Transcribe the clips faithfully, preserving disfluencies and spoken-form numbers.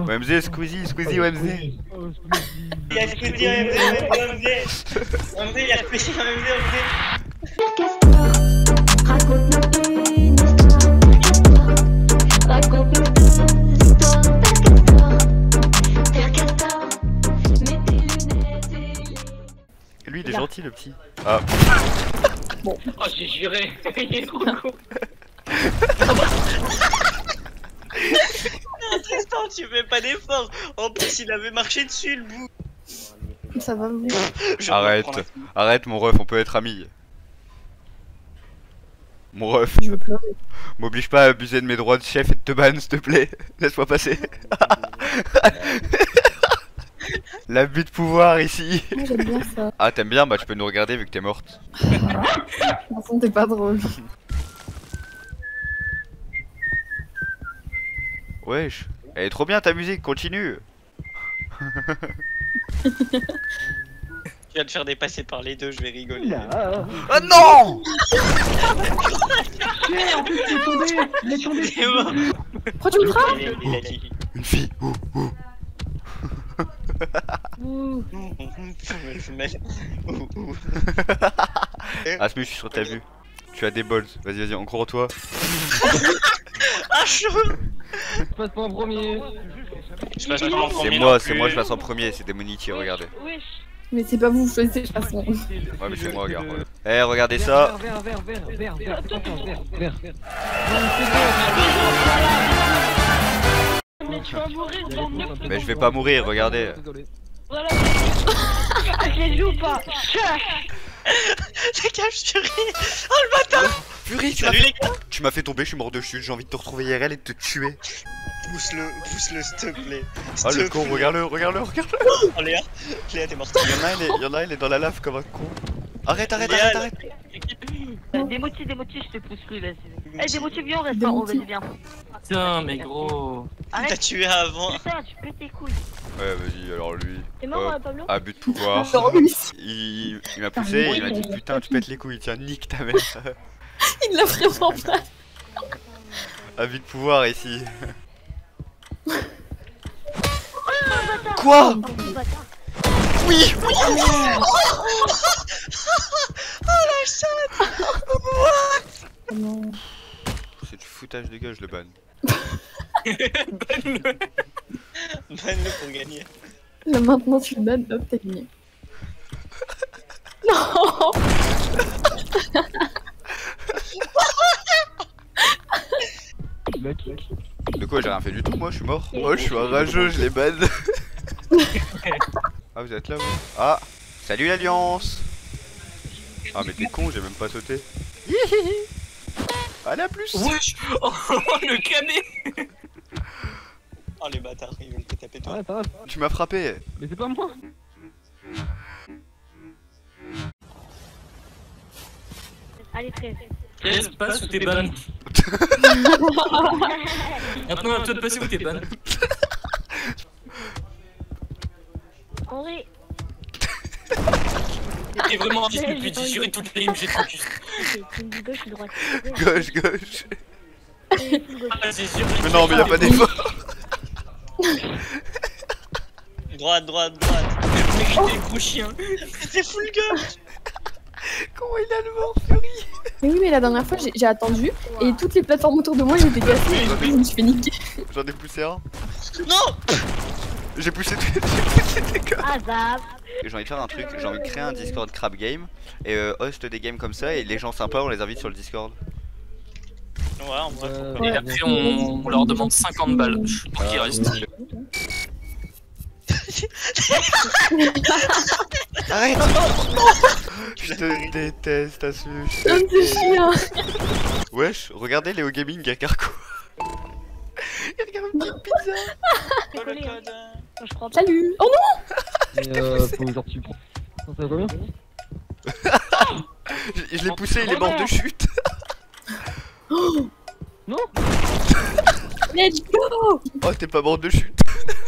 O M Z, Squeezie, Squeezie, O M Z. Il y a Squeezie, O M Z, O M Z, O M Z. O M Z, il y a Squeezie, O M Z, O M Z. Raconte-nous une histoire, raconte-nous deux histoires. Père Castor, mets tes lunettes et les... Lui il est gentil le petit. Ah. Bon. Oh j'ai juré, il est trop con. Non Tristan, tu fais pas d'effort. En plus il avait marché dessus le bout. Ça va vous. Arrête, arrête mon ref, on peut être amis. Mon ref, Je veux pleurer. m'oblige pas à abuser de mes droits de chef et de te ban s'il te plaît. Laisse-moi passer. L'abus de pouvoir ici. Moi j'aime bien ça. Ah t'aimes bien, bah tu peux nous regarder vu que t'es morte. De toute façon t'es pas drôle. Wesh, elle est trop bien ta musique, continue. Tu vas te faire dépasser par les deux, je vais rigoler. Oh non. C'est mort. Pourquoi tu me frappes? Il a- il a dit. Une fille. Ouh, ouh. Asmus, je suis sur ta vue. Tu as des balls. Vas-y, vas-y, encore toi. Ah chaud. Passe pas en premier. Je passe pas en premier. C'est moi, non c'est plus. moi, je passe en premier. C'est Demonity, regardez. Mais c'est pas vous, vous choisissez de toute façon. Ouais, mais c'est moi, regarde. Eh, regardez ça. Vert, vert, vert, vert, vert, attention, vert, vert, vert. Mais tu vas mourir dans le... Mais je vais pas mourir, regardez. Voilà. Je les joue pas. La capturé. Oh le bâtard. Fury, tu m'as Salut fait... les gars. tu m'as fait tomber, je suis mort de chute. J'ai envie de te retrouver I R L et de te tuer. Pousse-le, pousse-le s'il te plaît. Oh S'il le te con, plaît. regarde-le, regarde-le, regarde-le. Oh Léa, Léa t'es morte. Il y en a, il est, il y en a, il est dans la lave comme un con. Arrête, arrête, Léa, arrête, arrête. Démotive, démotive, je te pousse plus, vas-y. Eh, démotive, viens, on reste pas, on Démotive. vas-y, viens. Putain, mais gros. Il t'a Arrête, tué avant. putain, tu pètes tes couilles. Ouais, vas-y, alors lui. T'es mort, Euh, euh, Pablo? Abus de pouvoir. Genre lui, Il, il m'a poussé, il m'a dit putain, tu pètes les couilles, tiens, nique ta mère. il l'a vraiment pas. Abus de pouvoir ici. Quoi? Oh, bâtard. Oui, oui. Oh la chatte. Non. C'est du foutage de gueule, je le banne. Banne-le pour gagner. Là maintenant tu le bannes, hop t'as gagné. Non. De quoi, j'ai rien fait du tout, moi, je suis mort. Moi, je suis un rageux, je les banne. Ah, vous êtes là, vous? Ah, salut l'Alliance. Ah, mais t'es con, j'ai même pas sauté. Allez, à plus. Wesh. Oh le canet. Oh les bâtards, ils veulent te taper toi. Ouais, ça va. Tu m'as frappé. Mais c'est pas moi. Allez, treize. treize, passe ou t'es ban. Maintenant, à toi de passer ou t'es ban. Henri. T'es vraiment un disque depuis dix juré toute la ligne, j'ai focus. C'est une gauche, une droite. Gauche, gauche. C'est full gauche. Ah, c'est sûr. Mais non, mais y'a pas d'effort. Droite, droite, droite. Mérité, gros chien. C'est full gauche. Comment il a le mort, Fury? Mais oui mais la dernière fois j'ai j'ai attendu et toutes les plateformes autour de moi elles étaient cassées et du coup, je me suis fait niquer. J'en ai poussé un. Non. J'ai poussé tout. J'ai poussé des gars. Ah, zap. J'ai envie de faire un truc, j'ai envie de créer un Discord Crab Game et euh, host des games comme ça et les gens sympas on les invite sur le Discord. Ouais, en vrai, pourquoi Et pas. après, on, on leur demande cinquante balles pour qu'ils restent. Arrête. Je te déteste, Asmus. Comme c'est chiant. Wesh, regardez Léo Gaming, il y a Carco. Il regarde une petite pizza. Oh, le code. Non, je crois pas. Salut. Oh non. Mais euh, faut genre tu prends. Ça va combien? Je, je l'ai poussé, il est mort de chute. Non. Let's go. Oh, t'es pas mort de chute.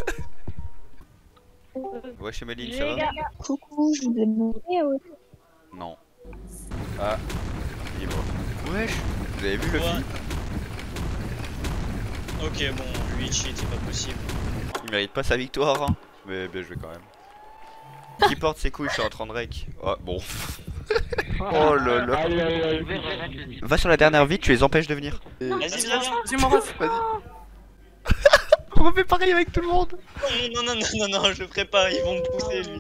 Ouais, chez Maline, ça Les va? gars, Coucou, je vous demande. Non. Ah, libre. Wesh, vous avez vu le Ouais. film? Ok, bon, lui cheat, c'est pas possible. Il mérite pas sa victoire, hein. Mais bien joué quand même. Qui porte ses couilles, je suis en train de rec. Oh, bon. Oh là là. Aïe aïe aïe. Va sur la dernière vie, tu les empêches de venir. Vas-y, viens. Vas-y, mon ref. Vas-y. On refait pareil avec tout le monde. Non, non, non, non, non, non, je le ferai pas, ils vont me pousser lui.